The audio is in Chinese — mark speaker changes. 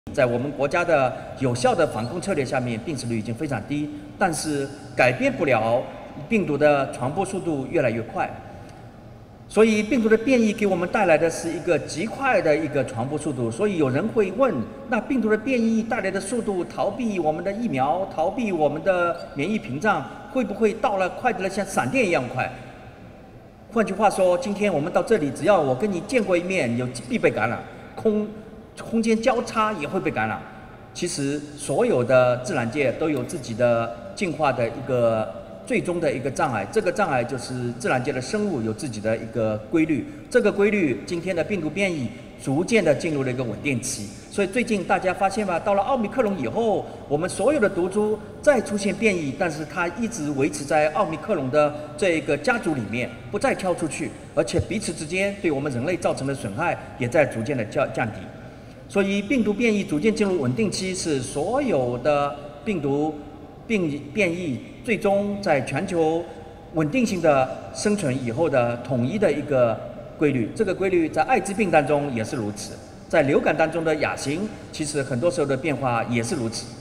Speaker 1: 在我们国家的有效的防控策略下面，病死率已经非常低，但是改变不了病毒的传播速度越来越快。所以病毒的变异给我们带来的是一个极快的一个传播速度。所以有人会问，那病毒的变异带来的速度，逃避我们的疫苗，逃避我们的免疫屏障，会不会到了快得像闪电一样快？换句话说，今天我们到这里，只要我跟你见过一面，有必被感染，空间交叉也会被感染。其实所有的自然界都有自己的进化的一个最终的一个障碍，这个障碍就是自然界的生物有自己的一个规律。这个规律，今天的病毒变异逐渐的进入了一个稳定期。所以最近大家发现吧，到了奥密克戎以后，我们所有的毒株再出现变异，但是它一直维持在奥密克戎的这个家族里面，不再跳出去，而且彼此之间对我们人类造成的损害也在逐渐的降低。所以病毒变异逐渐进入稳定期，是所有的病毒变异最终在全球稳定性的生存以后的统一的一个规律。这个规律在艾滋病当中也是如此，在流感当中的亚型，其实很多时候的变化也是如此。